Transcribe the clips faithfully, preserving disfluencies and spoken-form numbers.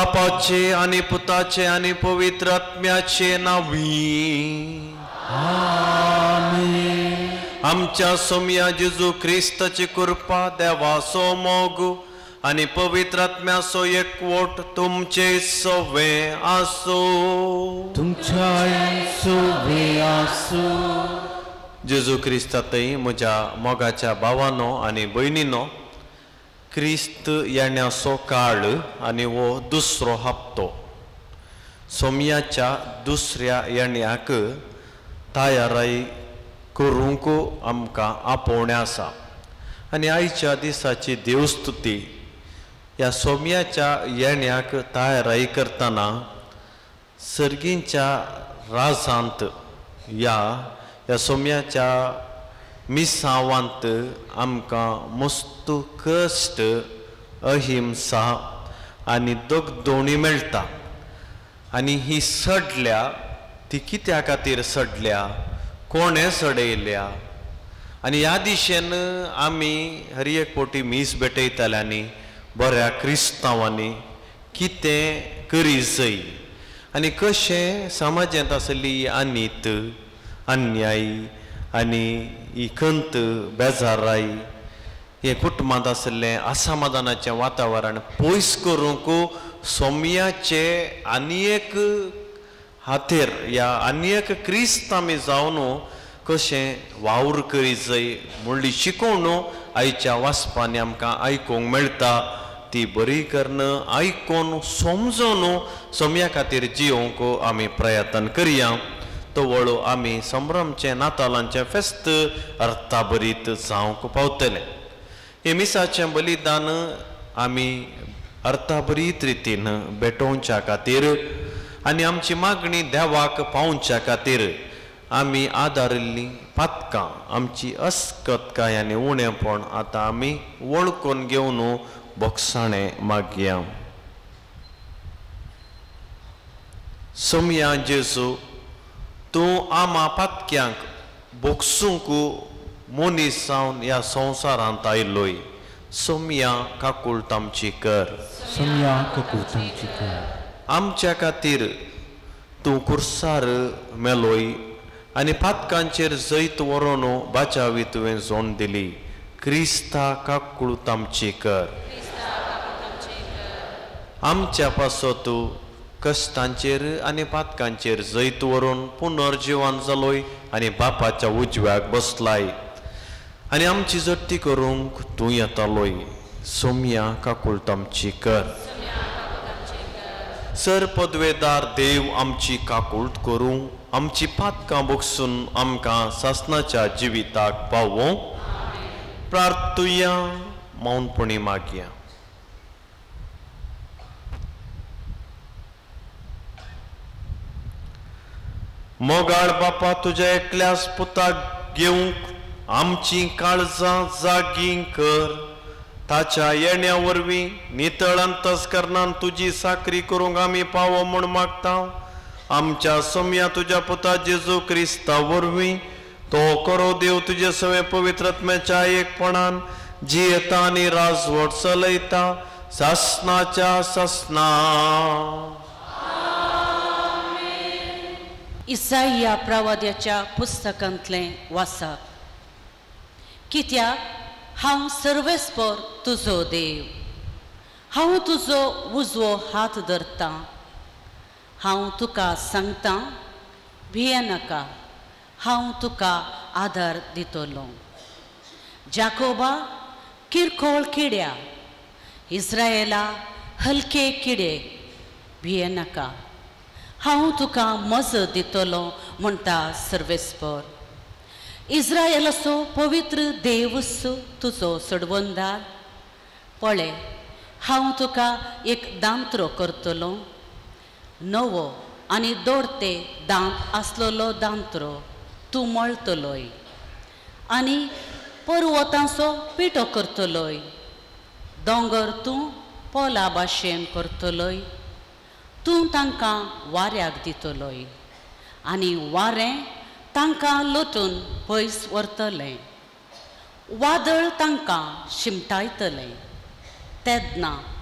बापाचे आणि पुताचे आणि पवित्र आत्म्याचे नावी आमेन. आमच्या सोम्या जेजू ख्रिस्ताची कृपा देवासो मोग आणि पवित्र आत्म्यासो एकवट तुमचे सवे आसो तुमच्या सोबे आसो. जेजू ख्रिस्तातय म्हज्या मोगाच्या भावानो आणि भयणीनो, क्रिस्त येण्याचो काळ आणि वो दुसरो हप्तो सोमयाच्या दुसऱ्या येण्याक तयारी करूंक आमकां आपोवणें आसा. आनी आयच्या दिसाची देवस्तुती ह्या सोमयाच्या येण्याक तयारी करतना सर्गींच्या राजांत या ह्या सोमयाच्या मिसावांत आमकां मस्त कश्ट, अहिंसा आनी दोगदोणी मेळटा. आनी ही सडल्या ती कित्या खातीर सडल्या, कोणे सडयल्या, आनी ह्या दिशेन आमी हर एक पोटी मीस भेटयताल्यांनी बऱ्या क्रिस्तांवांनी कितें करी जाय आनी कशें समाजांत आसली अनित, अन्याय आनी ही खंत, बेजाराई, हे कुटुंबांत आसलें असमाधानाचें वातावरण पयस करूंक सोमयाचे आनी एक हातेर या आनी एक क्रिस्त आमी जावन कशें वावर करी जाय म्हणली शिकवण आयच्या वाचपांनी आमकां आयकूंक मेळटा. ती बरी करण आयकून समजून सोमया खातीर जियोंक आमी प्रयत्न करया. तवळू आमी संभ्रमचे नातालांचे फेस्त अर्थाभरीत जावंक पावतले. हे मिसाचें बलिदान आमी अर्थाभरीत रितीन भेटोवच्या खातीर आनी आमची मागणी देवाक पावोवच्या खातीर आमी आदारिल्लीं पातकां, आमची अस्कतकाय आनी उणेपण आतां आमी वळखून घेवन बोगसाणें मागया. सोमया जेजू, तूं आमा पातक्यांक बोगसूंक मनीस जावन ह्या संवसारांत आयलोय. सोमया काकूळट आमची कर. सोमया काकूळट आमची कर. आमच्या खातीर तूं कुर्सार मेलोय आनी पातकांचेर जैत व्हरून बाचावी तुवें जोण दिली. क्रिस्ता काकूळट आमची कर. आमच्या पासो तूं कश्टांचेर आनी पातकांचेर जैत व्हरून पुनर्जिवन जालोय आनी बापाच्या उजव्याक बसलाय आनी आमची जट्टी करूंक तूं येतालोय. सोमया काकूळट आमची कर. सर पदवेदार देव आमची काकूळट करूं, आमची पातकां बोगसून आमकां सासणाच्या जिविताक पावों. प्रार्थुया, मौनपणी मागया. मोगाळ बापा, तुज्या एकल्याच पुताक घेवंक आमची काळजां जागी कर. ताच्या येण्या वरवीं नितळ अंतस्करणान तुजी साकरी करूंक आमी पावो म्हूण मागता. आमच्या सोमया तुज्या पुता जेजू क्रिस्ता वरवीं तो करो देव तुजे सवे पवित्र आत्म्याच्या एकपणान जियेता आनी राजवट चलयता सासणाच्या सासना. इसाइया प्रवाद्याच्या पुस्तकांतलें वाचप. कित्याक हांव सर्वेस्पर तुजो देव, हांव तुजो उजवो हात धरतां. हांव तुका सांगतां, भिये नाका, हांव तुका आदार दितलो. जाकोबा किरकोळ किड्या, इस्रायेला हलके किडे, भिये नाका, हांव तुका मजत दितलो म्हणटा सर्वेस्पर. इस्रायेलाचो पवित्र देवस तुजो सडवंदार. पळय, हांव तुका एक दांत्रो करतलो, नवो आनी दोडते दांत आसलेलो दांत्रो तूं मळतलोय आनी पर्वतांचो पिठो करतलोय. दोंगर तूं पोला भाशेन करतलोय. तूं तांकां वाऱ्याक दितलोय आनी वारें तांकां लोटून पयस व्हरतलें. वादळ तांकां शिमटायतलें. तेन्ना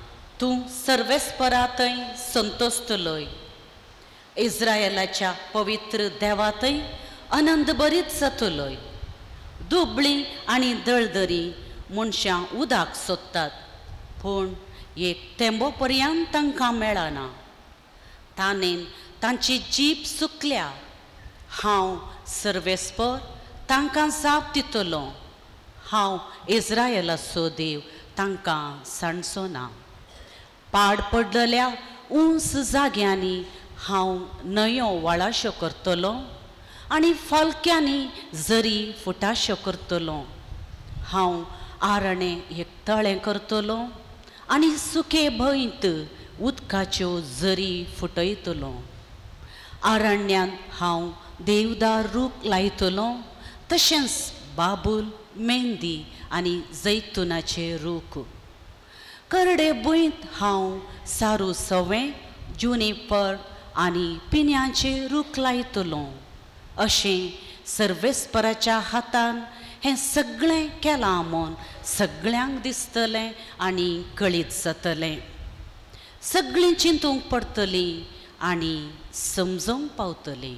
तूं सर्वेस्परांतय संतोस्तलोय. इस्रायेलाच्या पवित्र देवातय आनंद भरीत जातलोय. दुबळी आनी दळदरी मनशां उदाक सोदतात, पूण एक तेंबो पर्यंत तांकां मेळना. ताणेन तांची जीब सुकल्या. हांव सर्वेस्पर तांकां जाप दितलो. हांव इस्रायेलाचो देव तांकां सांडचोना. पाड पडलेल्या उंच जाग्यांनी हांव न्हंयो वाळाश्यो करतलो आनी फालक्यांनी झरी फुटाश्यो करतलो. हांव आरणे एक तळें करतलो आनी सुके भंयत उदकाच्यो झरी फुटयतलो. आरण्यांत हांव देवदार रूख लायतलो, तशेंच बाबूल, मेंदी आनी जैतुनाचे रूख. करडे भुंयत हांव सारू सवें, जुनिपर आनी पिन्यांचे रूख लायतलो. अशें सर्वेस्पराच्या हातान हें सगळें केलां म्हूण सगळ्यांक दिसतलें आनी कळीत जातलें. सगळीं चिंतूंक पडटलीं आनी समजूंक पावतलीं.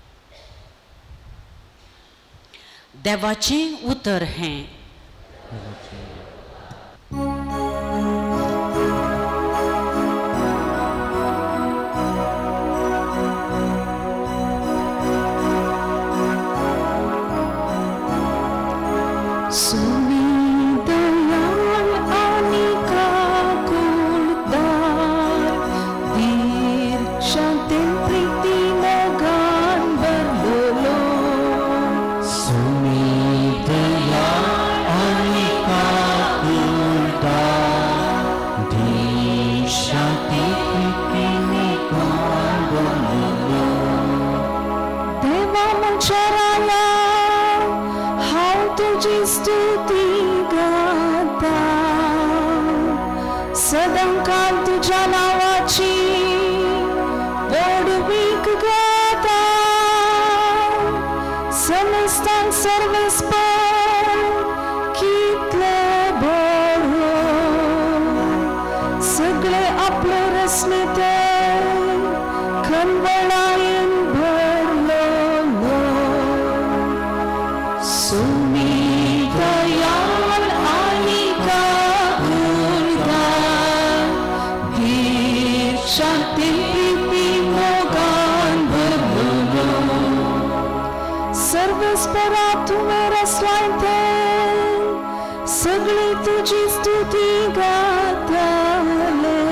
देवाचें उतर हें. सदांकाल तुझ्या नावाची पोडवीक गाता. समस्तांक सर्वेस्पर कितले बरो. सगळे आपले रसने ते खनवळायन भरलो. सुमी दयाल आनी शांती प्रीती मोगान भरलो. सर्वेस्परा तुवें रसवायते, सगळी तुजी स्तुती गाताले.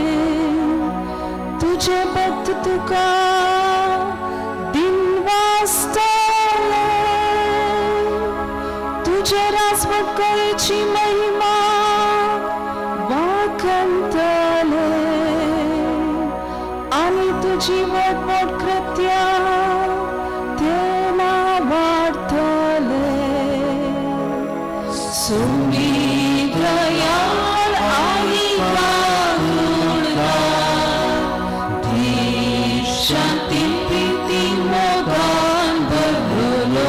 तुझे भक्त तुका दिन वाजताले. तुझे राजवकळेची महिमा वाखंतले आनी तुझी वडवड कृत्या तेना वाडतले. सुमी दयाल आनी धीर शांती प्रीती मोगान भरलो.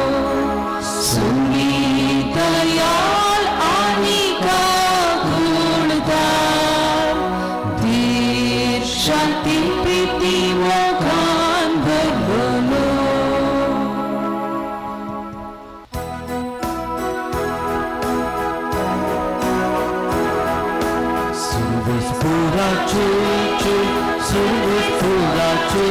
सुमी दयाल आनी शांती प्रीती मोगान भरलो. सर्वेस्पराचे सर्वेस्पराचे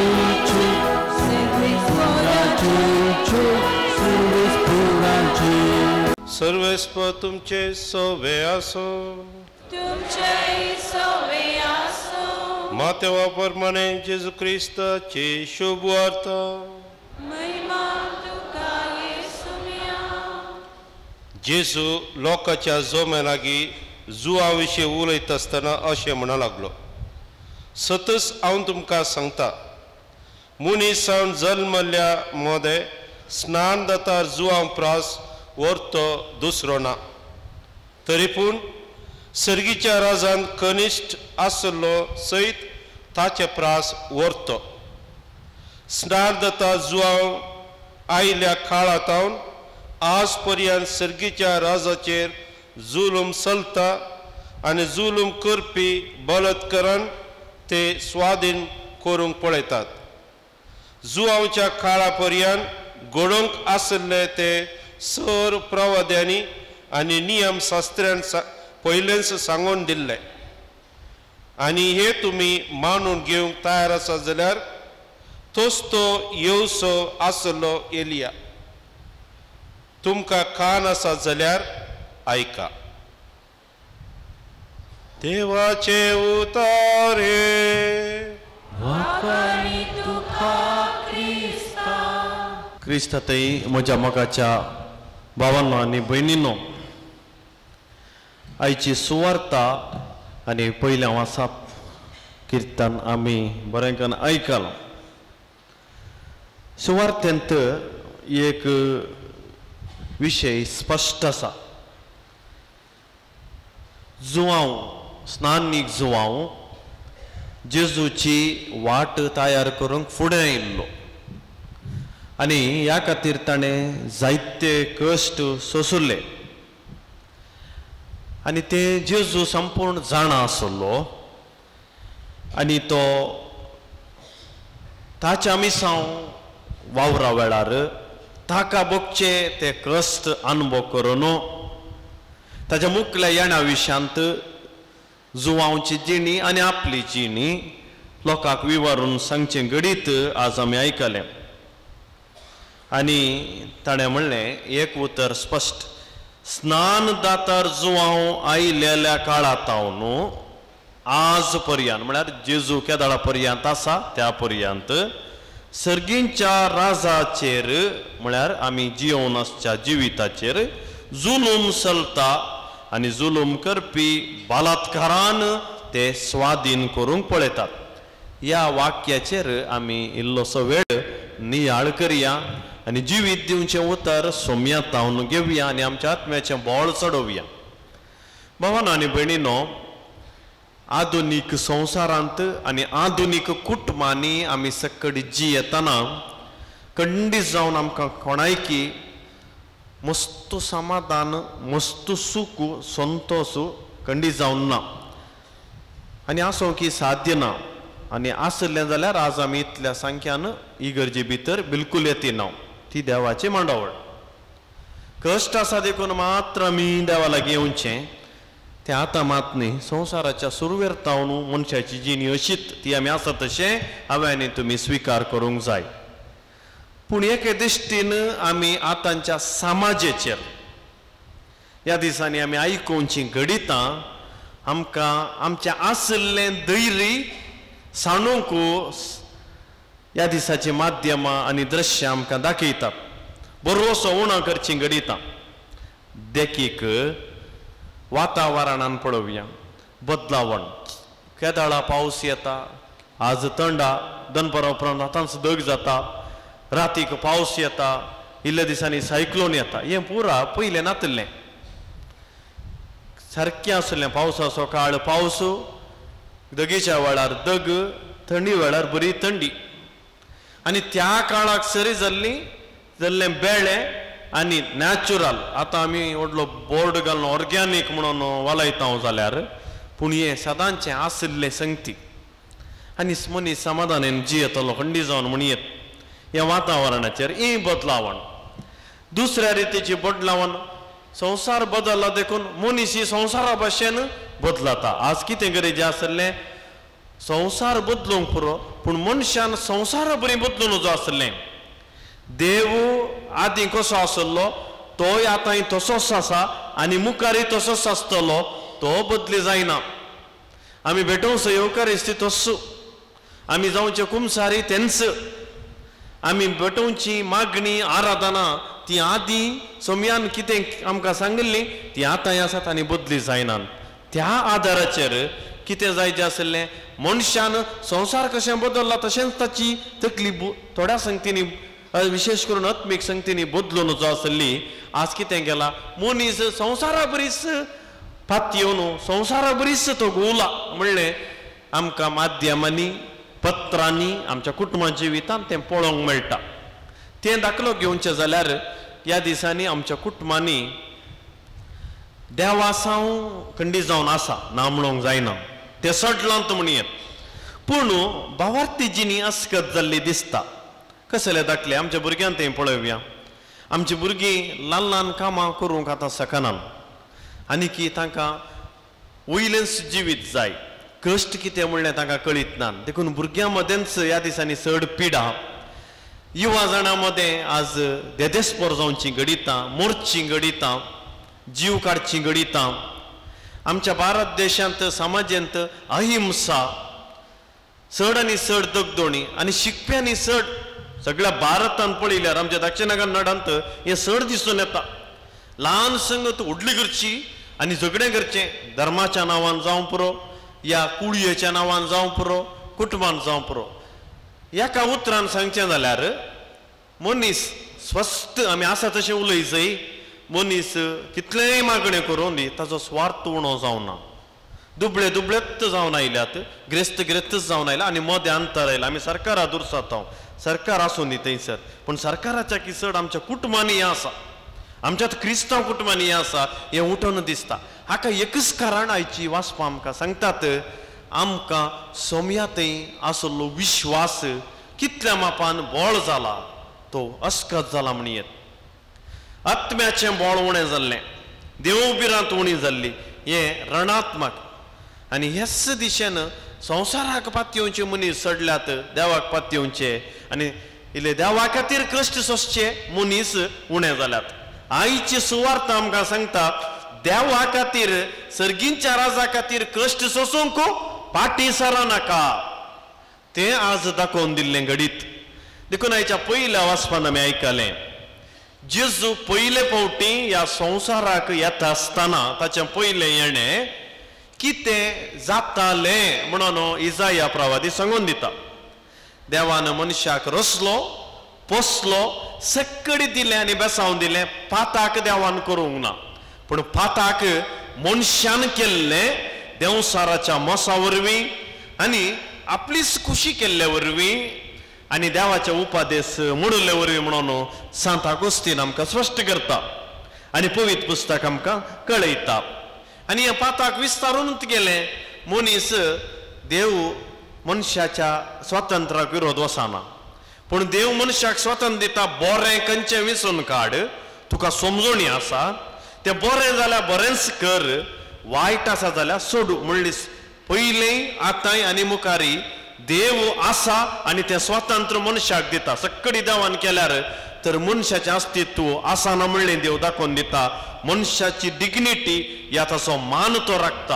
सर्वेस्पराचे सर्वेस्पराचे. सर्वेस्पर तुमचे सवे आसो. तुमचे सवे आसो. मातेवा प्रमाणे जेजू क्रिस्ताची शुभ वार्ता. महिमा तुका येसुया. जेजू लोकांच्या जोम्या लागीं जुआ विशीं उलयत आसतना अशें म्हणूं लागलो, सतस हांव तुमकां सांगता, मनीस जावन जल्मल्या मोदे स्नान जाता जुआ प्रास व्हरतो दुसरो ना. तरी पूण सर्गीच्या राजान कनिश्ट आसलो सयत ताचे प्रास व्हरतो. स्नान जाता जुआव आयिल्ल्या काळांतावन आज पर्यंत सर्गीच्या राजाचेर जुलूम चलता आनी जुलूम करपी बलात्कारान ते स्वाधीन करूंक पळयतात. जुआंच्या काळा पर्यंत घडोवंक आसले ते सर प्रवाद्यांनी आनी नियम शास्त्रान पयलेच सांगून दिल्ले आनी हे तुमी मानून घेवंक तयार आसा जाल्यार तोच तो येवचो आसलो एलिया. तुमकां कान आसा जाल्यार आयका. देवाचे उतारे. क्रिस्तातय म्हज्या मोगाच्या भावांनो आनी भयणींनो, आयची सुवार्ता आनी पयल्या वाचप किर्तन आमी बरें करून आयकलां. सुवार्थेंत एक विशय स्पश्ट आसा. जुवांव स्नानीक जुवांव जेजूची वाट तयार करूंक फुडें आयिल्लो आनी ह्या खातीर ताणें जायते कश्ट सोंसले आनी ते जेजू संपूर्ण जाणा आसलो आनी तो ताच्या मिसांव वावरा वेळार ताका बगचे ते कश्ट अनुभव करून ताच्या मुखल्या येण्या विशयांत जुवांवची जिणी आनी आपली जिणी लोकांक विवरून सांगचें घडीत आज आमी आयकलें. आनी ताणें म्हणलें एक उतर स्पश्ट. स्नान दातार जुवांव आयिल्ल्या काळांतावन आज पर्यंत म्हळ्यार जेजू केदाळा पर्यंत आसा त्या पर्यंत सर्गींच्या राजाचेर म्हळ्यार आमी जियोनासच्या जिविताचेर जुलूम चलता आनी जुलूम करपी बलात्कारान ते स्वाधीन करूंक पळयतात. ह्या वाक्याचेर आमी इल्लोसो वेळ नियाळ करया आनी जिवीत दिवचें उतर सोम्यातावन घेवया आनी आमच्या आत्म्याचें बोळ चडोवया. भावांनो आनी भयणींनो, आधुनीक संवसारांत आनी आधुनीक कुटुंबांनी आमी सकट जियेतना खंडीत जावन आमकां कोणायकी मस्त समाधान मस्त सूख संतोष खंडीत जावन ना आनी आसूं की साध्य ना. आनी आसलें जाल्यार आज आमी इतल्या संख्यान इगर्जे भितर बिलकूल येतिना. ती देवाची मांडावळ. कश्ट आसा देखून मात्र आमी देवा लागीं येवचें तें आतां मात न्ही. संवसाराच्या सुरवेर तावन मनशाची जिणी अशीच ती आमी आसा तशें हांवें आनी तुमी स्विकार करूंक जाय. पूण एके दिश्टीन आमी आतांच्या समाजाचेर ह्या दिसांनी आमी आयकुची घडितां आमकां आमचें आसलें धैर्य सांडूंक ह्या दिसाची माध्यमां आनी दृश्य आमकां दाखयतात. बरोसो उणो करची घडितां. देखीक वातावरणान पळोवया बदलावण. केदाळा पावस येता, आज थंडा, दनपरा उपरांत आतांच दग जाता, रातीक पावस येता, इल्ल्या दिसांनी सायक्लोन येता. हें पुरा पयलें नातलें. सारकें आसलें पावसाचो काळ पावस, दगेच्या वेळार दग, थंडी वेळार बरी थंडी. आनी त्या काळाक सरी जाल्ली जाल्लें बेळें आनी नॅचरल. आतां आमी व्हडलो बोर्ड घालून ऑर्गॅनीक म्हणून वालयता जाल्यार पूण हें सदांचें आसलें संगती आनी मनीस समाधानान जियेतलो खंडी जावन म्हणयत. ह्या वातावरणाचेर ही बदलावण. दुसऱ्या रितीची बदलावण संवसार बदलला देखून मनीस ही संवसारा भाशेन बदलता. आज कितें गरजेचें आसलें संवसार बदलूंक पुरो पूण मनशान संवसारा बरी बदलून जो आसलें. देव आदीं कसो आसलो तोय आतां तसोच आसा आनी मुखारय तसोच आसतलो. तो बदली जायना. आमी भेटोवंक येवकारिस्ती तस्सो, आमी जावचे कुमसारी तेंच, आमी भेटोवची मागणी आराधना ती आदीं सोम्यान कितें आमकां सांगिल्ली ती आतांय आसात आनी बदली जायनात. त्या आदाराचेर कितें जायचें आसलें मनशान संवसार कशें बदलला तशेंच ताची तकली थोड्या संगतींनी विशेश करून आत्मीक संगतींनी बदलून जो आसली. आज कितें केलां मनीस संवसारा बरीच फात येवन संवसारा बरीच तो घुंवला म्हणलें आमकां माध्यमांनी पत्रांनी आमच्या कुटुंबाच्या जिवितांत तें पळोवंक मेळटा. तें दाखलो घेवचें जाल्यार ह्या दिसांनी आमच्या कुटुंबांनी देवा साव खंडी जावन आसा ना म्हणूंक जायना ते सडलांत म्हणयेत पूण भावार्थीजीनी अस्कत जाल्ली दिसता कसले दाखले आमच्या भुरग्यांक तें पळोवया आमची भुरगीं ल्हान ल्हान कामां करूंक आतां शकनात आनी की तांकां वयलेंच जिवीत जाय कश्ट कितें म्हणलें तांकां कळीत ना देखून भुरग्यां मदेंच ह्या दिसांनी चड पिडा युवा जाणां मदें आज देदेस्पर जावची घडितां मोरची घडितां जीव काडची घडितां आमच्या भारत देशांत समाजांत अहिंसा चड आनी चड दगदोणी आनी शिकप्यांनी चड सगळ्या भारतांत पळयल्यार आमच्या दक्षिण कन्नडांत हे चड दिसून येता ल्हान संगत व्हडली करची आनी झगडें करचें धर्माच्या नांवान जावं पुरो या कुळयेच्या नांवान जावं पुरो कुटुंबान जावं पुरो एका उतरान सांगचें जाल्यार मनीस स्वस्थ आमी आसा तशें उलयचय मनीस कितलेंय मागणें करूं दी ताचो स्वार्थ उणो जावना दुबळे दुबळेत जावन आयल्यात ग्रेस्त ग्रेस्तच जावन आयला आनी मदें अंतर आयला आमी सरकारा दुरसात सरकार आसूं न्ही थंयसर पूण सरकाराच्या की चड आमच्या कुटुंबांनी हें आसा आमच्यात क्रिस्तांव कुटुंबांनी हें आसा हें उठोवन दिसता हाका एकच कारण आयची वाचपां आमकां सांगतात आमकां सोम्यातय आसलो विश्वास कितल्या मापान बोळ जाला तो अस्कत जाला म्हणयेत आत्म्याचें बोळ उणें जाल्लें देवबिरांत उणी जाल्ली हें रणात्मक आनी ह्याच दिशेन संवसाराक पातयेवचे मनीस सडल्यात देवाक पातयेवचे आनी इल्ले देवा खातीर कश्ट सोंसचे मनीस उणे जाल्यात आयची सुवार्थ आमकां सांगता देवा खातीर सर्गींच्या राजा खातीर कश्ट सोंसूंक पाटी सरा नाका तें आज दाखोवन दिल्लें घडीत देखून आयच्या पयल्या वाचपान आमी आयकलें जेजू पयले फावटी ह्या संवसाराक येता आसतना ताचें पयलें येणें कितें जातालें म्हणून इजाया प्रवादी सांगून दिता देवान मनशाक रचलो पोसलो सक्कडी दिलें आनी बेसांव दिलें पाताक देवान करूंक ना पूण पाताक मनशान केल्लें देवसाराच्या मोसा वरवीं आनी आपलीच खुशी केल्ले वरवीं आनी देवाचे उपादेश म्हणले वरवीं म्हणून सांत आगोस्तीन आमकां स्पश्ट करता आनी पवित्र पुस्तक आमकां कळयता आनी हे पाताक विस्तारूनच गेलें मनीस देव मनशाच्या स्वातंत्र्याक विरोध वचना पूण देव मनशाक स्वातंत्र्य दिता बरें खंयचें विसरून काड तुका समजोणी आसा तें बरें जाल्यार बरेंच कर वायट आसा जाल्यार सोडू म्हणली पयलीं आतांय आनी मुखारी देव आसा आनी तें स्वातंत्र्य मनशाक दिता सक्कडी देवान केल्यार तर मनशाचें अस्तित्व आसा ना म्हणलें देव दाखोवन दिता मनशाची डिग्निटी ह्या ताचो मान तो राखता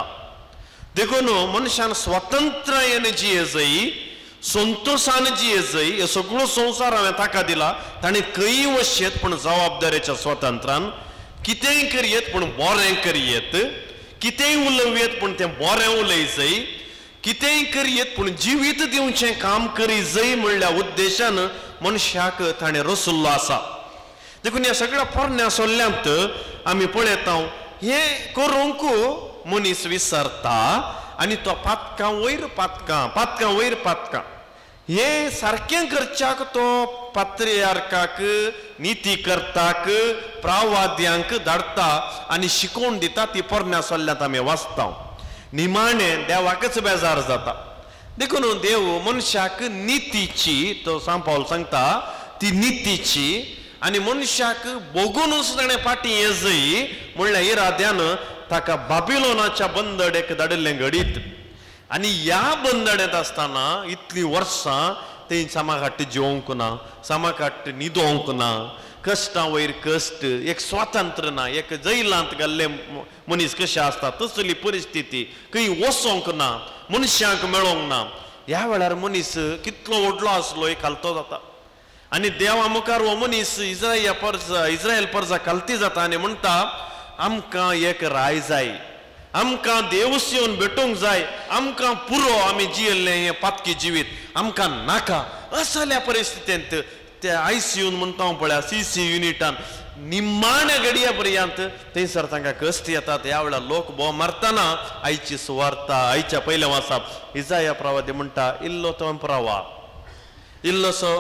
देखून मनशान स्वातंत्र्यान जियेजय संतोषान जियेजय हे सगळो संवसार हांवें ताका दिला ताणें खंय वचचेत पूण जबाबदारेच्या स्वातंत्र्यान कितेंय करयेत पूण बरें करयेत कितेंय उलोवयेत पूण तें बरें उलयजय कितेंय करयेत पूण जिवीत दिवचें काम करीजय म्हणल्या उद्देशान मनशाक ताणें रचल्लो आसा देखून ह्या सगळ्या पोरण्या सोल्ल्यांत आमी पळयता हें करूंक मनीस विसरता आनी तो पातकां वयर पातकां पातकां वयर पातकां हें सारकें करच्याक तो पात्रियार्काक नितीकर्ताक प्रावाद्यांक धाडटा आनी शिकोवन दिता ती पोरण्या सोल्ल्यांत आमी वाचता निमाणें देवाकच बेजार जाता देखून देव मनशाक नितीची तो सांत पावल सांगता ती नितीची आनी मनशाक बघूनच ताणें फाटी येजय म्हणल्यार इराद्यान ताका बाबिलोनाच्या बंदडेक धाडिल्लें घडीत आनी ह्या बंदडेंत आसतना इतलीं वर्सां तें सामाकाट्ट जेवंक ना सामाकाट्ट न्हिदोवंक ना कश्टां वयर कश्ट एक स्वातंत्र्य ना एक जैलांत घाल्ले मनीस कशें आसता तसली परिस्थिती खंय वचोंक ना मनशांक मेळोंक ना ह्या वेळार मनीस कितलो व्हडलो आसलो एक खालतो जाता आनी देवा मुखार हो मनीस इस्रायल परजा इस्रायल परजा खालती जाता आनी म्हणटा आमकां एक राय जाय आमकां देवस येवन भेटूंक जाय आमकां पुरो आमी जियेल्लें हें पातकी जिवीत आमकां नाका असल्या परिस्थितींत ते आयसीयून म्हणटा पळय सी सी युनिटान निमाण्या घडये पर्यंत थंयसर तांकां कश्ट येतात ह्या वेळार लोक भोव मारतना आयची सुवार्ता आयच्या पयल्या वाचप इजाया प्रवादी म्हणटा इल्लो तो प्रवा इल्लोसो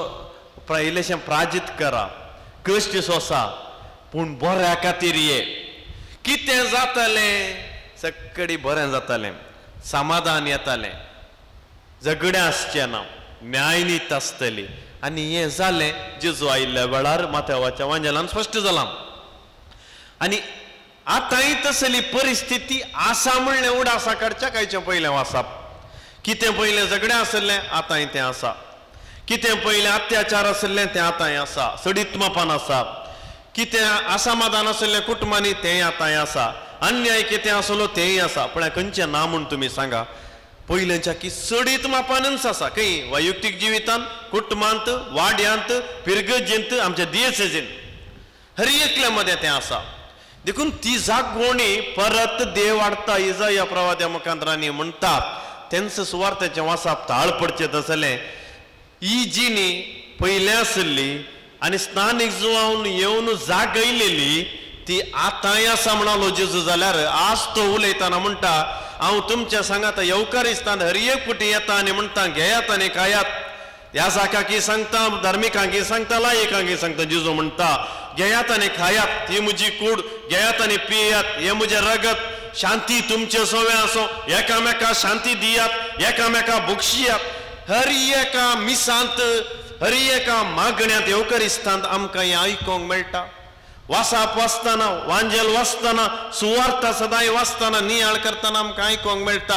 इल्लेशें प्राजीत करा कश्ट सोंसा पूण बऱ्या खातीर ये कितें जातालें सगळी बरें जातालें, समाधान येतालें, झगडें आसचें ना, न्यायनीत आसतली. आनी हें जालें जेजू आयिल्ल्या वेळार माथेवाच्या वांजेलान स्पश्ट जालां. आनी आतांय तसली परिस्थिती आसा म्हणलें उडासा काडच्या कांयचें पयलें वाचप. कितें पयलें झगडें आसलें आतांय तें आसा, कितें पयलें अत्याचार आसलें तें आतांय आसा, सडीत मापान आसा, कितें असमाधान आसलें कुटुंबांनी तेंय आतांय आसा, अन्याय कितें आसलो तेंय आसा. पण खंयचें ना म्हूण तुमी सांगा. पयलेंच्या की सडीत मापानच आसा, खंय वैयक्तीक जिवितांत, कुटुंबांत, वाड्यांत, पिरगजींत, आमच्या दियेसेजींत, हर एकल्या मध्ये तें आसा. देखून ती जागोवणी परत देव हाडटा. इजाया प्रवाद्या मुखांतरांनी म्हणटात तेंच सुवार्थेचें वाचप ताळ पडचें आसलें. ही जी न्ही पयलें आसली आनी स्नानीक जुवावन येवन जागयलेली ती आतांय आसा म्हणालो जेजू. जाल्यार आज तो उलयतना म्हणटा हांव तुमच्या सांगात येवकारिस्तांत हर एक पुटी येता आनी म्हणटा घेयात आनी खायात. ह्या जाकाकी सांगता, धार्मिकांकी सांगता, लायकांकी सांगता. जेजू म्हणटा घेयात आनी खायात, ही म्हजी कूड, घेयात आनी पियात, हे म्हजें रगत. शांती तुमचे सोवे आसो, एकामेका शांती दियात, एकामेका बुक्षियात. हर एका मिसांत, हर एका मागण्यात येवकारिस्तांत आमकां हें आयकोंक मेळटा. वाचप वाचतना, वांजेल वाचतना, सुवार्थ सदांय वाचतना, नियाळ करतना आमकां आयकोंक मेळटा.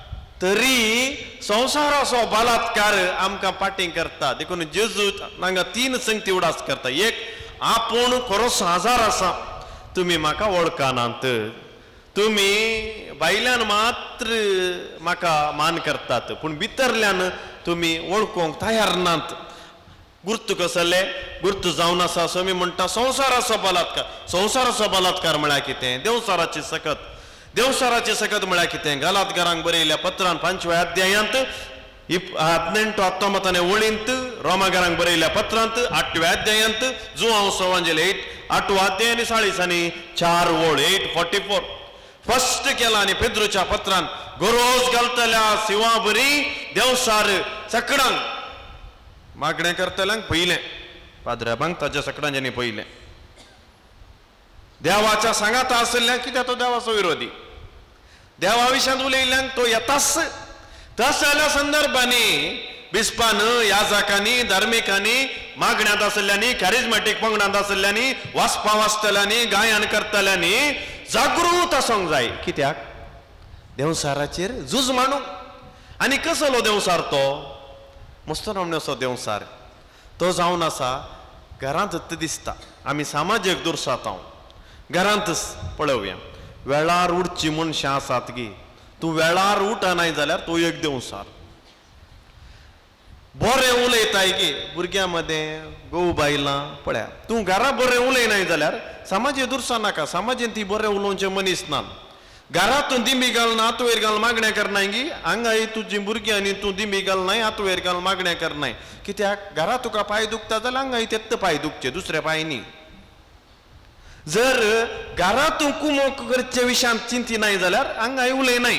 तरी संवसाराचो बलात्कार आमकां फाटीं करता. देखून जेजू हांगा तीन संगती उडास करता. एक, आपूण खरोच हजार आसा, तुमी म्हाका वळखनात, तुमी भायल्यान मात्र म्हाका मान करतात पूण भितरल्यान तुमी वळखोंक तयार नात. गुर्तू कसले गुर्तू जावन आसा असो मी म्हणटा. संवसाराचो बलात्कार, संवसाराचो बलात्कार म्हळ्यार कितें? देवसाराची सकत. देवसाराची सकत म्हळ्यार कितें? गलातकारांक बरयल्या पत्रांत पांचव्या अध्यायांत हदिनेंटो हत्तोंबताने वळींत, रोमाकारांक बरयल्या पत्रांत आठव्या अध्यायांत, जुवांव वांजेल एट आठवा अध्याय आनी साळीसांनी चार वळ एट फोर्टी फोर स्पश्ट केला. आनी पेद्रूच्या पत्रांत गरोज घालतल्या सिवा बरी देवसार सकडांक मागणें करतल्यांक पयलें, पाद्र्याबांक ताच्या सकडांच्यांनी पयलें. देवाच्या सांगात आसल्यांक कित्याक तो देवाचो विरोधी, देवा विशयांत उलयल्यांक तो येताच. तसल्या संदर्भांनी बिस्पान, याजकांनी, धार्मिकांनी, मागण्यात आसल्यांनी, कॅरिझमॅटीक पंगडांत आसल्यांनी, वाचपा वाचतल्यांनी, गायन करतल्यांनी जागृत आसूंक जाय. कित्याक? देवसाराचेर झूज मांडूंक. आनी कसलो देवसार तो? मस्तो नामनेचो देवसार. तो जावन आसा घरांत दिसता. आमी सामाजीक दुर्सांत हांव घरांत पळोवया. वेळार उठची मनशां आसात गी, तूं वेळार उठा नाय जाल्यार तो एक देवसार. बरें उलयताय गे भुरग्यां मदें, घोव बायलां पळया. तूं घरा बरें उलयनाय जाल्यार समाजीक दुर्सां नाका. समाजीन ती बरें उलोवचें मनीस ना. घरांतून दिमी घाल ना, हातवेर घाल मागणें करनाय गी. हांगाय तुजी भुरगीं आनी तूं दिमी घाल नाय, हातवेर घाल मागणें करनाय. कित्याक? घरा तुका पांय दुखता जाल्यार हांगाय तेत्त पांय दुखचे, दुसऱ्या पांय न्ही. जर घरांतूं कुमोक करचे विशयांत चिंती नाय जाल्यार हांगाय उलयनाय.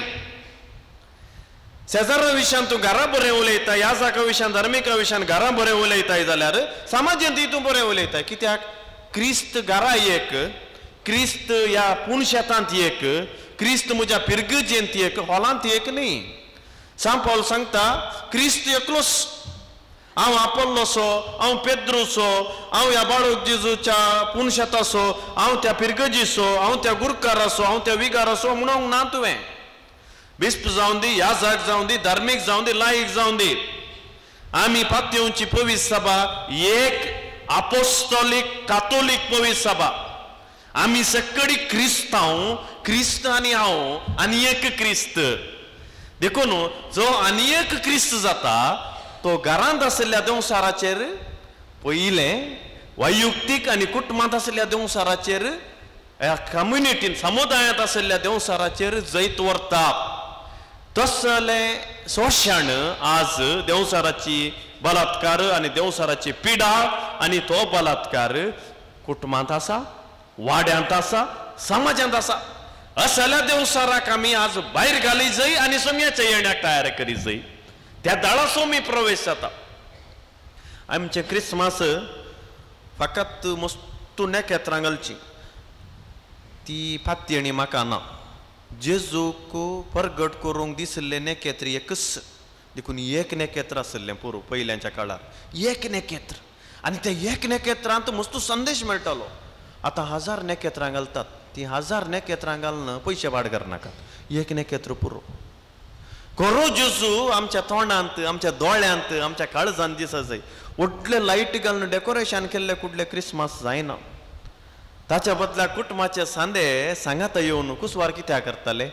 शेजारा विशयांत तूं घरा बरें उलयता, याजाका विशयांत, धार्मिका विशयांत घरा बरें उलयताय जाल्यार समाजीन ती तूं बरें उलयताय. कित्याक? क्रिस्त घरा एक, क्रिस्त ह्या पुणशेतांत एक, क्रिस्त म्हज्या पिरगजेंत एक, हॉलांत एक न्ही. सांत पौल सांगता क्रिस्त एकलोच. हांव आपोल्लोसो, हांव पेद्रूसो, हांव ह्या बाळूक जेजूच्या पुणशेताचो, हांव त्या पिरगजीचो, हांव त्या गुरकाराचो, हांव त्या विगाराचो म्हणूंक ना तुवें. बिस्प जावन दी, याजक जावन दी, धार्मीक जावन दी, लायक जावन दी. आमी पातयेवची पवित्र सभा एक आपोस्तोलीक कातोलीक पवित्र सभा. आमी सगळी क्रिस्तांव, क्रिस्त आनी हांव आनी एक क्रिस्त. देखून जो आनी एक क्रिस्त जाता तो घरांत आसलेल्या देवसाराचेर पयलें, वैयक्तीक आनी कुटुंबांत आसलेल्या देवसाराचेर, कम्युनिटीन समुदायांत आसलेल्या देवसाराचेर जैत व्हरता. तसलें शोशण आज देवसाराची बलात्कार आनी देवसाराची पिडा आनी तो बलात्कार कुटुंबांत आसा, वाड्यांत आसा, समाजांत आसा. असल्या देवसाराक आमी आज भायर घाली जाय आनी सोम्याच्या येण्याक तयार करी जाय. त्या दाळाचो मी प्रवेश जाता. आमचे क्रिस्मस फकत मस्तू नेकेत्रां घालची, ती फात्यणी म्हाका ना जेजूक परगट करूंक दिसले नेकेत्र एकच देखून एक नेकेत्र आसलें पुरो पयल्याच्या काळार एक नेकेत्र आनी त्या एक नेकेत्रांत मस्त संदेश मेळटालो. आतां हजार नेकेत्रां घालतात ती हजार नेकेत्रां घालून पयशे भाड करनाकात एक नेकेत्र पुरो खरो जेजू आमच्या तोंडांत आमच्या दोळ्यांत आमच्या काळजांत दिसा जाय. व्हडले लायट घालून डेकोरेशन केल्ले कुठले क्रिसमस जायना. ताच्या बदला कुटुंबाचे सांदे सांगात येवन कुसवार कित्याक करताले.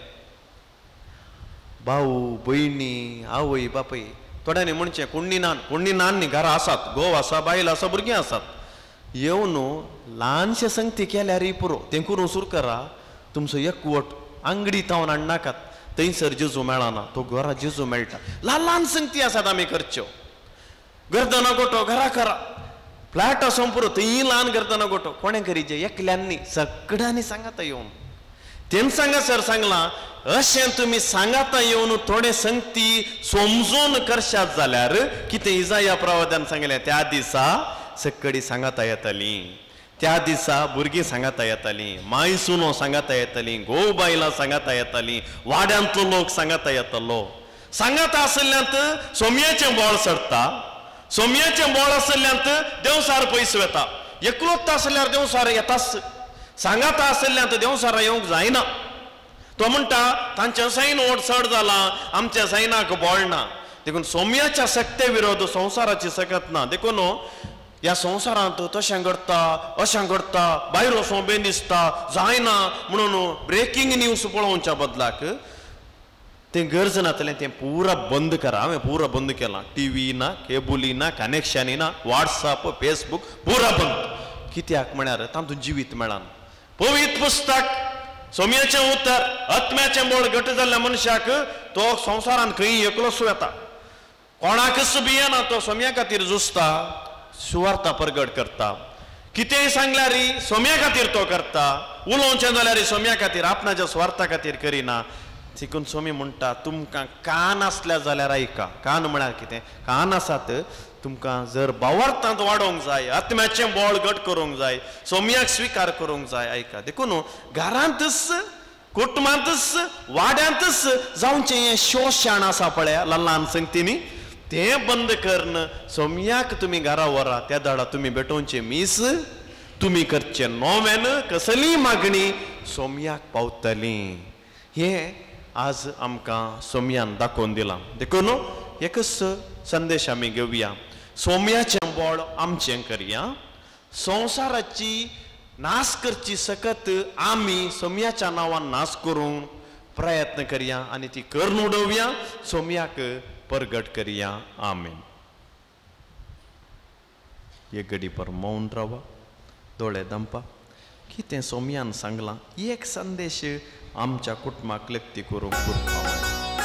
भाऊ भयणी आवय बापय थोड्यांनी म्हणचे कोणी नान कोणी नान न्ही घरा आसात घोव आसा बायल आसा भुरगीं आसात येवन ल्हानशे संगती केल्यार पुरो तें करून सुरू करा. तुमचो एकवट अंगडी तावन हाडनाकात थंयसर जेजू मेळना तो घरा जेजू मेळटा. ल्हान ल्हान संगती आसात आमी करच्यो. गर्दना गोठो घरा करा फ्लॅट असो पुरो थंय ल्हान गर्दना गोठो कोणें करीचे एकल्यांनी सगळ्यांनी सांगाता येवन तेन सांगा सर सांगलां अशें तुमी सांगाता येवन थोडे संगती समजून करशात जाल्यार कितें इजाया प्रवाद्यान सांगलें त्या दिसा सक्कडी सांगाता येताली. त्या दिसा भुरगीं सांगाता येतालीं माय सुनो सांगाता येतालीं घोव बायलां सांगाता येतालीं वाड्यांतलो लोक सांगाता येतालो. सांगाता आसल्यांत सोमयाचें बोळ सडटा सोमयाचें बोळ आसल्यांत देवसार पयस वता एकलोत आसल्यार देवसार येताच सांगाता आसल्यांत देवसार येवंक जायना. तो म्हणटा तांचें सैन ओड चड जालां आमच्या सैनाक बोळ ना देखून सोमयाच्या सक्ते विरोध संवसाराची सकत ना. देखून ह्या संवसारांत तशें घडटा अशें घडटा भायर वचूं बेन दिसता जायना म्हणून ब्रेकींग न्यूज पळोवच्या बदलाक तें गरज नातलें तें पुरा बंद करा. हांवें पुरा बंद केलां. टीव्ही ना केबुली ना कनेक्शनी ना व्हॉट्सअप फेसबुक पुरा बंद. कित्याक म्हळ्यार तातूंत जिवीत मेळना. पवित्र पुस्तक सोमयाचें उतर आत्म्याचें बोळ घट जाल्ल्या मनशाक तो संवसारांत खंय एकलोच येता कोणाकच भियेना. तो सोम्या खातीर झुजता सुवार्ता प्रगट करता. कितेंय सांगल्यार सोम्या खातीर तो करता उलोवचें जाल्यार सोम्या खातीर आपणाच्या स्वार्था खातीर करिना. देखून सोमी म्हणटा तुमकां कान आसल्या जाल्यार आयका. कान म्हळ्यार कितें कान आसात तुमकां जर भावार्थांत वाडोवंक जाय आत्म्याचें बोळ घट करूंक जाय सोम्याक स्विकार करूंक जाय आयका. देखून घरांतच कुटुंबांतच वाड्यांतच जावचें हें शोशाण आसा पळय ल्हान ल्हान संगतींनी तें बंद करन सोम्याक तुमी घरा व्हरा. त्या दाडा तुमी भेटोवचें मीस तुमी करचें नोवेन कसलीय मागणी सोम्याक पावतली. हें आज आमकां सोम्यान दाखोवन दिलां. देखून एकच संदेश आमी घेवया सोम्याचें बोळ आमचें करया. संवसाराची नाश करची सकत आमी सोम्याच्या नांवान नाश करूंक प्रयत्न करया आनी ती करून उडोवया सोम्याक प्रगट करया. आमीन. एक घडी पर मौन रावा दोळे दंपा. कितें सोम्यान सांगलां एक संदेश आमच्या कुटुंबाक लक्ती करूंक करता.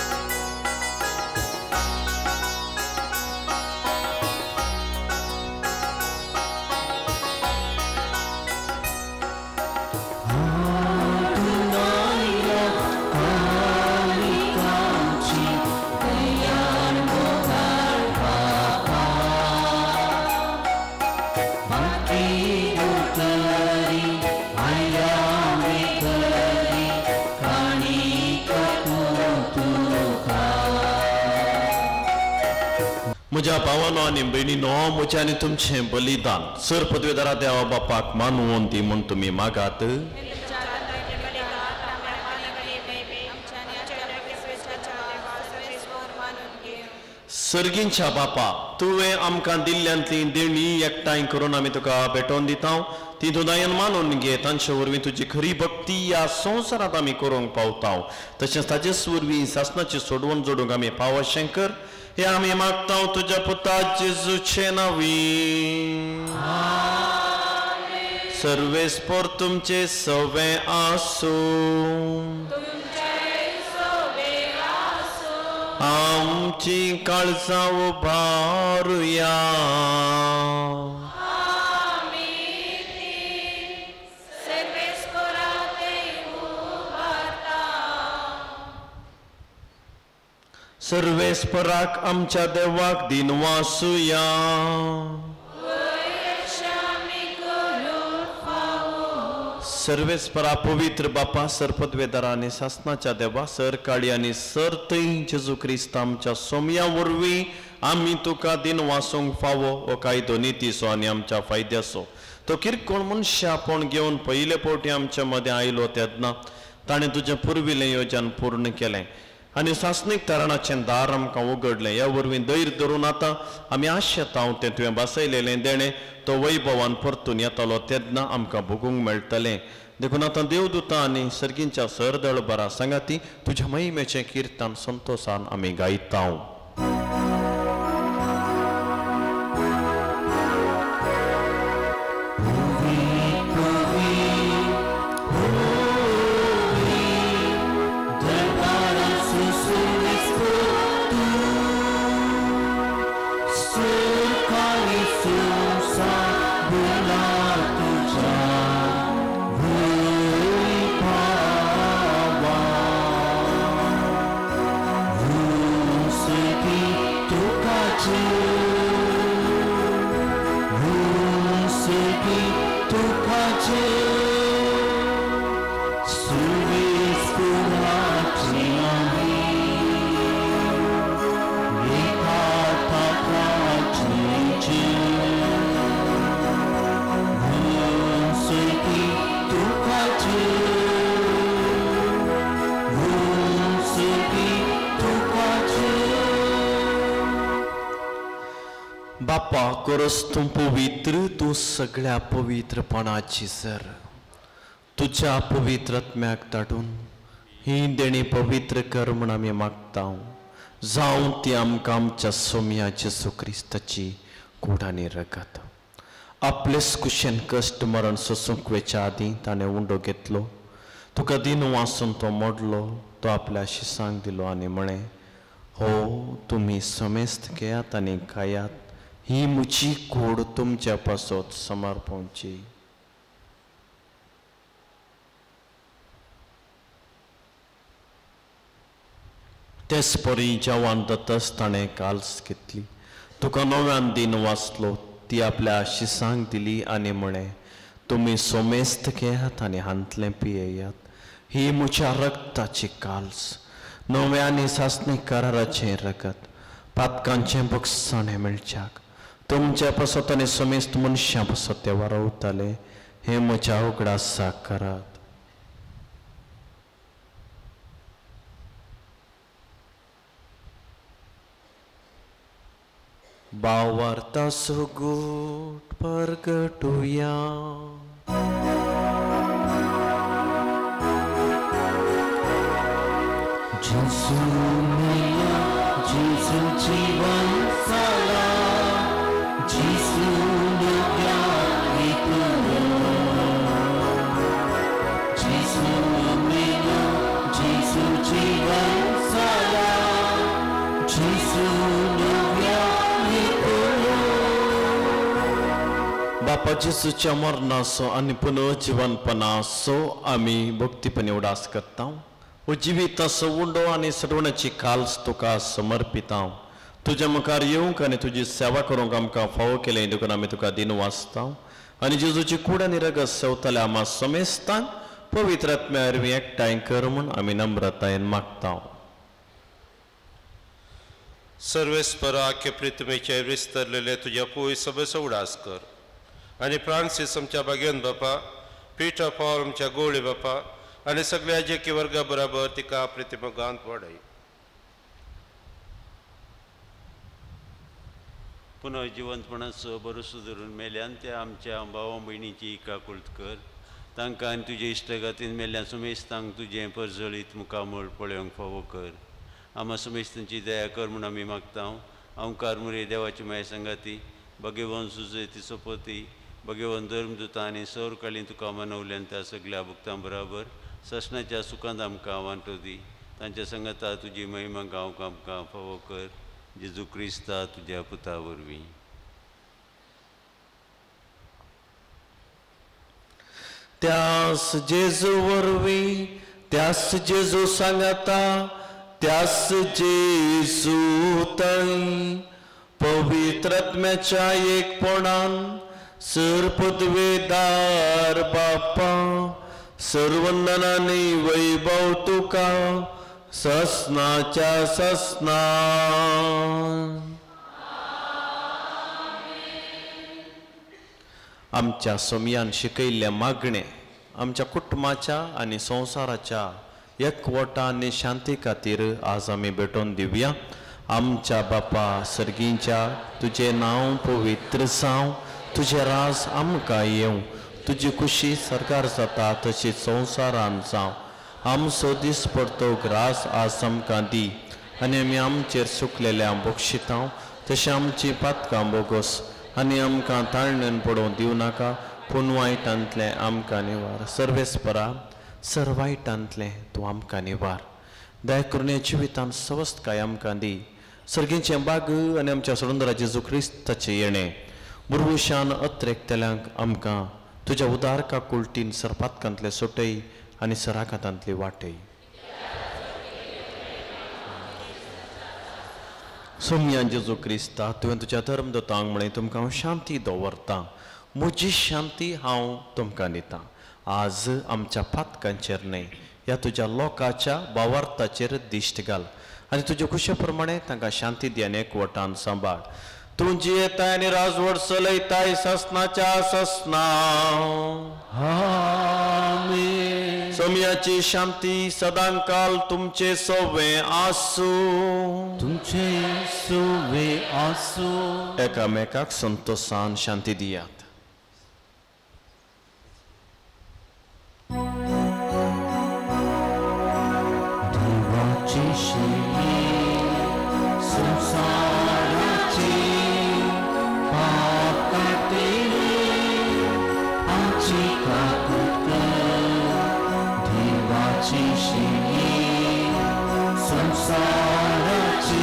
म्हज्या भावानो आनी भयणीनो म्हजें आनी तुमचें बलिदान सर पदवेदारा देवा बापाक मानून ती म्हूण तुमी मागात. सर्गींच्या बापा तुवें आमकां दिल्ल्यांतली देणी एकठांय करून आमी तुका भेटोवन दिता. ती तुदायन मानून घे तांचे वरवीं तुजी खरी भक्ती ह्या संवसारांत आमी करूंक पावता. तशेंच ताचे वरवीं सासणाची सोडवण जोडूंक आमी पाव शंकर हे आमी मागता तुज्या पुता जेजूचे नांवी. सर्वेस्पोर तुमचे सवे आसूं आमची काळजां उबारुया. सर्वेस्पराक आमच्या देवाक दिन वासुया. सर्वेस्परा पवित्र बापा सरपदवेदारा आणि शासनाच्या देवा सर काळी आणि सर थंय जेजू क्रिस्त आमच्या सोमया वरवीं आमी तुका दिन वासूंक फावो ओ कायदो नितीसो आनी आमच्या फायद्याचो तो किरकोळ मनशां आपण घेवन पयले फावटी आमच्या मदें आयलो तेन्ना ताणें तुजें पुर्विल्लें योजन पूर्ण केलें आनी शासनीक तारणाचें दार आमकां उगडलें ह्या वरवीं दैर धरून आतां आमी आशेतांव तें तुवें बसयलेलें देणें तो वैभवान परतून येतलो तेन्ना आमकां भोगूंक मेळटलें देखून आतां देवदूतां आनी सर्गींच्या सरदळ बरा सांगाती तुज्या महिमेचें किर्तन संतोशान आमी गायतांव. बापा कोरस तूं पवित्र तूं सगळ्या पवित्रपणाची सर तुज्या पवित्र आत्म्याक धाडून ही देणी पवित्र कर म्हण आमी मागतां जावं ती आमकां आमच्या सोम्या जेजू क्रिस्ताची कूड आनी रगत आपलेच कुशेन कश्ट मरण सोसूंक वेच्या आदीं ताणें उंडो घेतलो तुका दिन वासून तो मोडलो तो आपल्या शिसांक दिलो आनी म्हळें हो तुमी समेस्त घेयात आनी खायात ही मुची कूड तुमच्या पासत समर्पणची. तेच परी जेवण दतस ताणें काल्स घेतली तुका नव्यान दिन वाचलो ती आपल्या शिसांक दिली आनी म्हळें तुमी सोमेस्त घेयात आनी हांतलें पियेयात ही म्हज्या रक्ताची काल्स नव्या आनी सासणी कराराचें रगत पातकांचें बक्षाणें मेळच्याक तुमच्या पासत आनी समेस्त मनशां पासत ते वारवताले हे म्हज्या उगडासा करात. भावार्था सुगूट परगटुया जेजू मेला जेजू जीवन साला जेजू नव्या जेजू मेला जेजू जीवन साला जेजू नव्या बापा जेजूच्या मरणाचो आनी पुनर्जीवनपणाचो आमी भक्तीपणे उडास करता व जिविताचो उंडो आनी सडवण्याची काल्स तुका समर्पिता तुज्या मुखार येवंक आनी तुजी सेवा करूंक आमकां फावो केलें देखून आमी तुका दिन वाचता आनी जेजूची कूड आनी रगत सेवतले आमा समेस्तान पवित्र आत्म्या वरवीं एकठांय कर म्हूण आमी नम्रतायेन मागता. सर्वेस्परा आख्या प्रितमेचे विस्तरलेले तुज्या पोय सभेचो उडास कर आनी फ्रांसीस आमच्या भाग्यन बापा पिटर पॉल आमच्या गोळे बापा आनी सगळ्या जेकी वर्गा बराबर तिका प्रतिमगांत वाडय. पुनः जिवंतपणाचो भरोसो धरून मेल्यान त्या आमच्या भावा भयणीची इकाकुळट कर तांकां आनी तुजे इश्टगातीन मेल्ल्या समेस्तांक तुजें परजळीत मुखामळ पळोवंक फावो कर. आम्हा समेस्तांची दया कर म्हूण आमी मागता. ओंकार मुरे देवाची माय संगाती भगवान सुजयती सोपती भगवान धर्मदुता आनी सौर काळी तुका मनवल्यान त्या सगळ्या भक्तां बराबर ससनाच्या सुखांत आमकां वांटो दी. तांच्या संगता तुजी महिमा गावंक आमकां फावो कर जेजू क्रिस्ता तुज्या पुता वरवीं. त्यास जेजू वरवीं त्यास जेजू सांगता त्यास जेजू थंय पवित्र आत्म्याच्या एकपणान सर पदवेदार बापा सर्वंदनानी वैभव तुका ससनाच्या ससना. आमच्या सोमयान शिकयल्ल्या मागणे आमच्या कुटुंबाच्या आणि संसाराच्या एकवटा आणि शांती खातीर आज आमी भेटोवन दिवया. आमच्या बापा सर्गींच्या तुझे नांव पवित्र जावं, तुझे राज आमकां येवं, तुजी खुशी सरकार जाता तशी संवसारान जावं. आमचो दीस पडतो ग्रास आज आमकां दी आनी आमी आमचेर सुकलेल्या बक्षितां तशें आमची पातकां बोगोस आनी आमकां ताळणेन पडोवं दिवं नाका, पूण वायटांतलें आमकां निवार. सर्वेस्परा सर वायटांतलें तूं आमकां निवार. दया करून हे जिवितान स्वस्थकाय आमकां दी. सर्गींचें बाग आनी आमच्या सुंदर जेजू क्रिस्ताचें येणें बुरवशान अत्रेकतेल्यांक आमकां तुज्या उदार काकुलटीन सरपातकांतले सोटय आनी सराकांतांतली वाटय. सोम्यान जेजू क्रिस्ता तुवें तुज्या धर्मदूतांक म्हळें तुमकां हांव शांती दवरतां, म्हजी शांती हांव तुमकां दितां. आज आमच्या पातकांचेर न्हय ह्या तुज्या लोकाच्या भावार्थाचेर दिश्ट घाल आनी तुज्या खुशे प्रमाणे तांकां शांती दी आनी एकवटान सांबाळ. तूं जियेताय आनी राजवट चलयताय ससनाच्या ससना. आमेन. सोम्याची शांती सदांकाल तुमचे सोवे आसूं. तुमचे सोवे आसूं. एकामेकाक संतोषान शांती दियात. देवाची शैली संसाराची पाप काटेली आमची काकूट कर. देवाची शैली संसाराची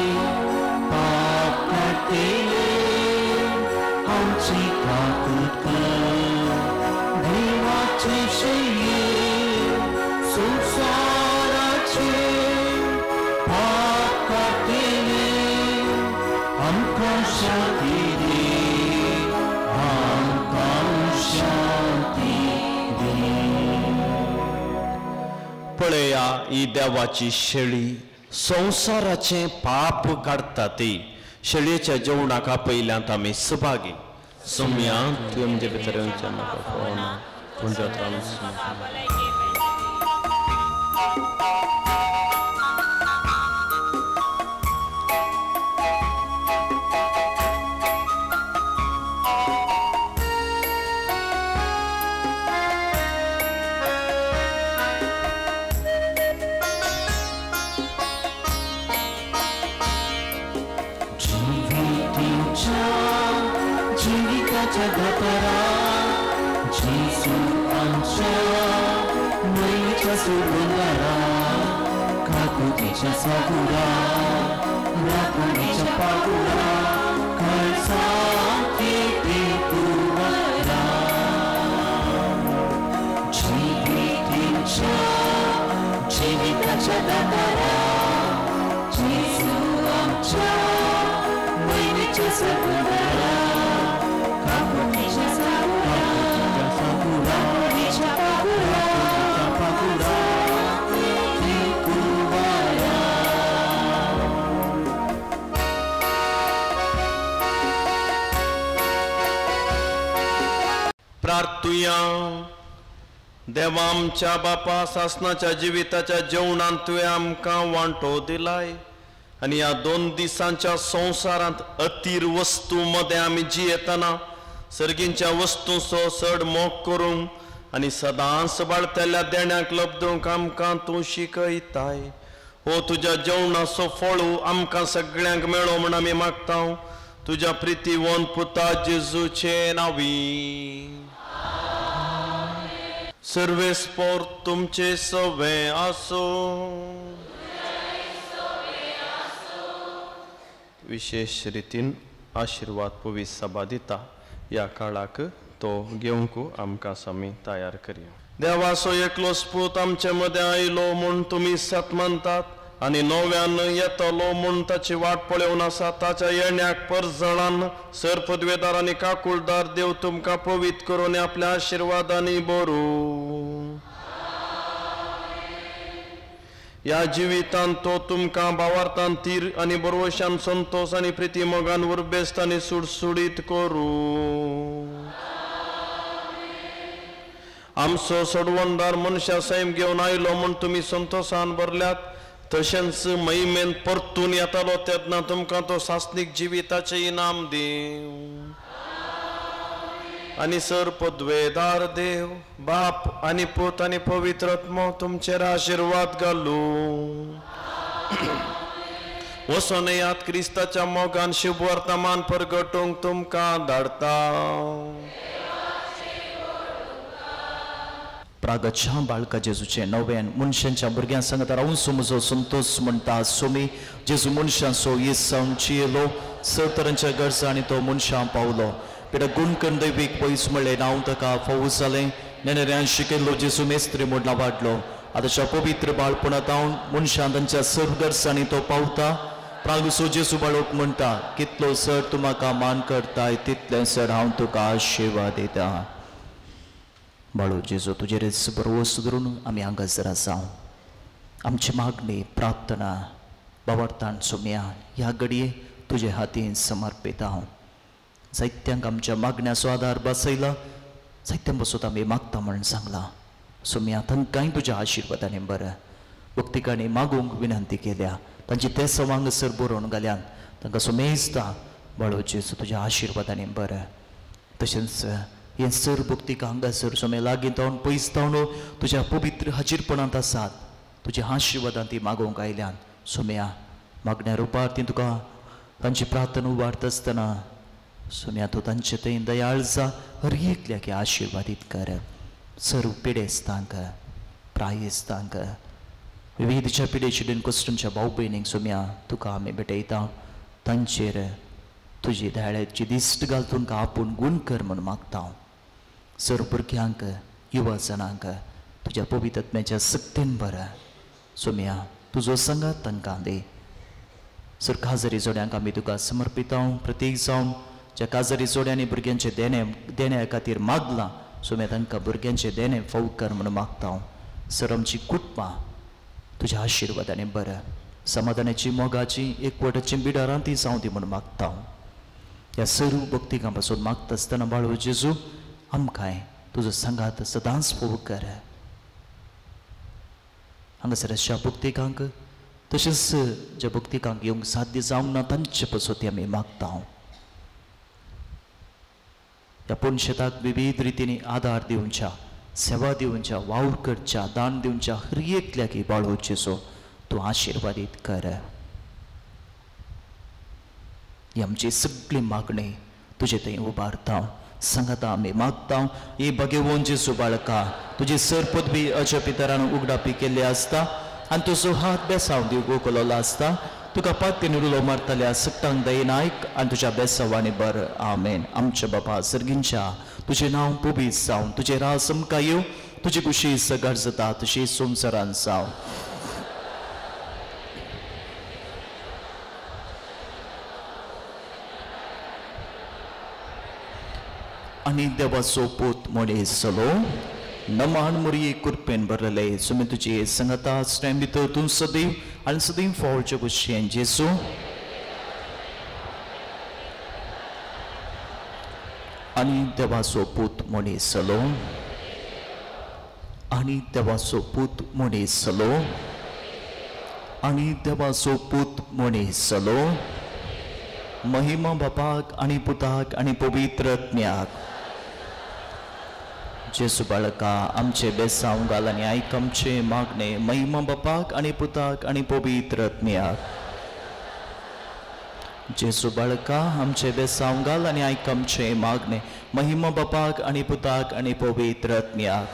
पाप काटेली आमची काकूट कर. देवाची शैली संसाराची पाप काटेली आमकां शांती दी. आमकां शांती दी. पळया ही देवाची शेळी संसाराचे पाप काडटा ती. शेळयेच्या जेवणाका पयल्यांत आमी सहभागी. सोम्या तुवें म्हणजे भितर येवचें नाका पळोवना तुज्या जीविताच्या दातारा जेजू आमच्या मयेच्या सुगंधारा काकुतीच्या सागुरा राखणीच्या पागुरा काळजा किती कुवारा. जीविताच्या जीविताच्या दातारा जेजू आमच्या मयेच्या सुगंधारा प्रार्थुया. देवा आमच्या बापा सासनाच्या जिविताच्या जेवणांत तुवें आमकां वांटो दिलाय आनी ह्या दोन दिसांच्या संवसारांत अतीर वस्तू मदें आमी जियेतना सर्गींच्या वस्तूंचो चड मोग करूंक आनी सदांच बाळतेल्या देण्याक लब्धूंक आमकां तूं शिकयताय. हो तुज्या जेवणाचो फळू आमकां सगळ्यांक मेळो म्हण आमी मागता तुज्या प्रितीवंत पुता जेजूचे नांवी. सर्वेस्पोर तुमचे सवे आसो. विशेष रितीन आशीर्वाद पवित्र सभा दिता ह्या काळाक तो घेवंक आमकां आमी तयार करया. देवाचो एकलोच पूत आमचे मदें आयलो म्हूण तुमी सत म्हणटात आनी नव्यान येतलो म्हूण ताची वाट पळोवन आसा. ताच्या येण्याक परजणान सर पदवेदार आनी काकुळदार देव तुमकां पवित्र करून आपल्या आशिर्वादांनी बरो. ह्या जिवितांत तो तुमकां भावार्थान तीर आनी बरवशान संतोष आनी प्रिती मोगान उर्बेस्त आनी सुडसुडीत करूं. आमचो सोडवणदार मनशा सैम घेवन आयलो म्हूण तुमी संतोषान भरल्यात, तशेंच महिमेन परतून येतालो तेन्ना तुमकां तो सासनीक जिविताचें इनाम दिवं. आनी सर पदवेदार देव बाप आनी पूत आनी पवित्र आत्मो तुमचेर आशिर्वाद घालूं. वचोन येयात क्रिस्ताच्या मोगान शुभ वर्तमान परगटूंक तुमकां धाडटा. प्रागच्या बाळका जेजूचे नव्यान मनशांच्या भुरग्यां सांगता रावून सुमजो संतोष म्हणटा. सोमी जेजू मनशांचो येसावन चियेलो, स तरांच्या गरजा आनी तो मनशां पावलो. पिडा गुणकन दैवीक पयस म्हणले नांव ताका फावू जालें. नेनेऱ्यान शिकयल्लो जेजू मेस्त्री म्हणला वाडलो. आतांच्या पवित्र बाळपणांत हांव मनशां तांच्या सर गरजांनी तो पावता. प्रागुसो जेजू बाळोक म्हणटा, कितलो सर तूं म्हाका मान करताय तितलें सर हांव तुका आशिर्वाद दिता. बाळू जेजू तुजेर बरो सुदरून आमी हांगासर आसा. आमची मागणी प्रार्थना भावार्थान सोम्या ह्या घडये तुजे हातीन समर्पित हांव. जायत्यांक आमच्या मागण्याचो आधार बसयला, जायत्यां बसोत आमी मागता म्हणून सांगला. सोम्या तांकांय तुज्या आशिर्वादांनी बरं भक्तिकांनी मागूंक विनंती केल्या, तांची ते सवांगसर बरोवन घाल्यान तांकां सोमेजता. बाळू जेजू तुज्या आशिर्वादांनी बरं. तशेंच हे सर भक्तीक हांगासर सोमे लागीं जावन पयस जावन तुज्या पवित्र हाजीरपणांत आसात. तुज्या आशिर्वादान ती मागोवंक आयल्यान सोम्या मागण्या रुपार ती तुका तांची प्रार्थना उबारता आसतना सोम्या तूं तांचे थंय दयाळ जा, हर एकल्याक आशिर्वादीत कर. सर पिडेस्तांक प्रायेस्तांक विविधच्या पिडेचेडेन कश्टांच्या भाव भयणींक सोम्या तुका आमी भेटयता. तांचेर तुजी दयाळेची दिश्ट घाल, तुमकां आपूण गूण कर म्हूण मागता. सर भुरग्यांक युवा जनांक तुज्या पवित्र आत्म्याच्या सक्तीन बरं सोम्या तुजो संगात तांकां दे. सर काजरी जोड्यांक आमी तुका समर्पित हांव. प्रत्येक जावन ज्या काजरी जोड्यांनी भुरग्यांचे देणे देण्या खातीर मागलां सोम्या तांकां भुरग्यांचे देणे फावो कर म्हणून मागता हांव. सर आमची कुटुंबां तुज्या आशिर्वादांनी बरं समाधानाची मोगाची एकवटाची बिडारां ती जावं दी म्हणून मागता हांव. ह्या सर्व भक्तिकां पासून मागता आसतना बाळू जेजू आमकांय तुजो संगात सदांच फोव कर. हांगासर अशा भक्तिकांक तशेंच ज्या भक्तिकांक येवंक साध्य जावंक ना तांचे पासून ती आमी मागता हांव. ह्या पुणशेताक विविध रितींनी आदार दिवच्या, सेवा दिवच्या, वावर करच्या, दान दिवच्या हर एकल्याक बाळू जेजू तूं आशिर्वादीत कर. ही आमची सगळी मागणी तुजे थंय उबारता. सांगता आमी मागता ही भगवंत जेजू बाळका तुजी सर पदवी अज्या पितरान उगडापी केल्ली आसता आनी तुजो हात बेसांव दिवंक केल्लो आसता. तुका पाती निरुलो मारतल्या सक्तांक दयेन आयक आनी तुज्या बेसांवांनी बर. आमेन. आमच्या बापा सर्गींच्या तुजें नांव पबीत जावं, तुजें रास आमकां येवं, तुजी कुशी सगळ जाता तशी संवसारान जावं. आनी देवाचो पूत मोडेसलो नमान मुरी कुरपेन बरले सुमी तुजी संगता स्टॅम भितर तूं सदैव आनी सदैव फावच्या कुशेन जेजू. आनी देवाचो पूत मोडेसलो आनी देवाचो पूत मोडेसलो आनी देवाचो पूत मोडेसलो. महिमा बापाक आनी पुताक आनी पवित्र आत्म्याक. जेजू बाळका आमचे बेसांव घाल आनी आयक आमचे मागणे. महिमा बापाक आनी पुताक आनी पवित्र आत्म्याक. जेजू बाळका आमचे बेसांव घाल आनी आयक आमचे मागणे. महिमा बापाक आनी पुताक आनी पवित्र आत्म्याक.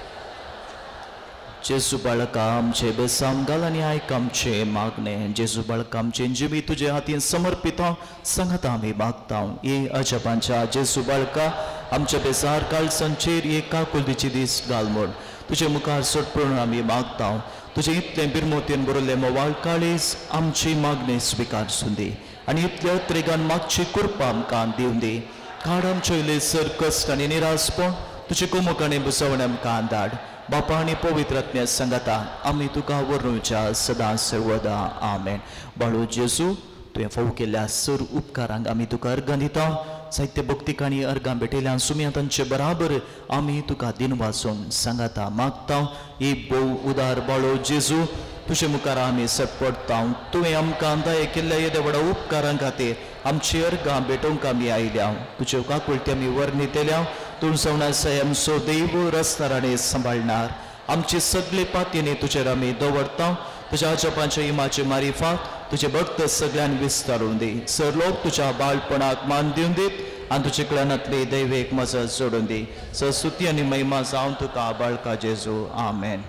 जेजू बाळका आमचे बेसांव घाल आनी आयक आमचे मागणे. जेजू बाळका आमचे जिवी तुजे हातीन समर्पित सांगता आमी मागता. ये अजबांच्या जेजू बाळका आमच्या बेसार काळजांचेर एक काकुलतीची दीस घाल म्हूण तुजे मुखार सोडपूण आमी मागता. तुजे इतले बिरमोतीन बरयल्ले मोवाळ काळीज आमची मागणी स्विकार सुंदी आनी इतल्या त्रेगान मागची कृपा आमकां दिवन दी. काड आमचे इले सर कश्ट आनी निरासपण तुजे कुमक आनी बुसवण आमकां धाड. बापा आणि पवित्र आत्म्या सांगाता आम्ही तुका वर्णुच्या सदा सर्वदा आमेन. बाळू जेजू तुवें फावो केल्ल्या सर उपकारांक आमी तुका अर्गां दिता. साहित्य भक्तीक आनी अर्गां भेटयल्या सुम्या तांचे बराबर आमी तुका दिन वाचून सांगाता मागता. ही भोव उदार बाळो जेजू तुजे मुखार आमी सपडटा. तुवें आमकां दये केल्ल्या येद्या व्हडा उपकारां खातीर आमची अर्गां भेटोवंक आमी आयल्या. तुज्या काकुळटी आमी वर्णितल्या. तूं सवणा सय आमचो दैव रस्तार आनी सांबाळणार. आमची सगळी पातयेनी तुजेर आमी दवरता. तुज्या जपाच्या इमाचे मारिफात तुजे भक्त सगळ्यान विस्तारून दी. सर लोक तुज्या बाळपणाक मान दिवन दीत आनी तुजे कळनातली दैवेक मजत जोडून दी. सर स्तुती आनी महिमा जावन तुका बाळका जेजू आमेन.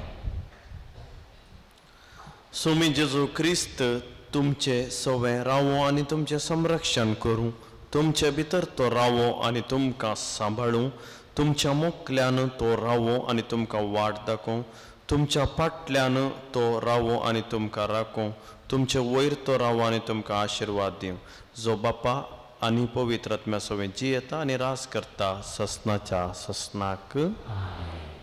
सोमी जेजू क्रिस्त तुमचे सवे रावो आनी तुमचे संरक्षण करूं. तुमचे भितर तो रावो आनी तुमकां सांबाळूं. तुमच्या मोखल्यान तो रावो आनी तुमकां वाट दाखोवं. तुमच्या फाटल्यान तो रावो आनी तुमकां राखोवं. तुमचे वयर तो रावो आनी तुमकां आशिर्वाद दिवं. जो बापा आनी पवित्र आत्म्या सवें जियेता आनी रास करता ससनाच्या ससनाक.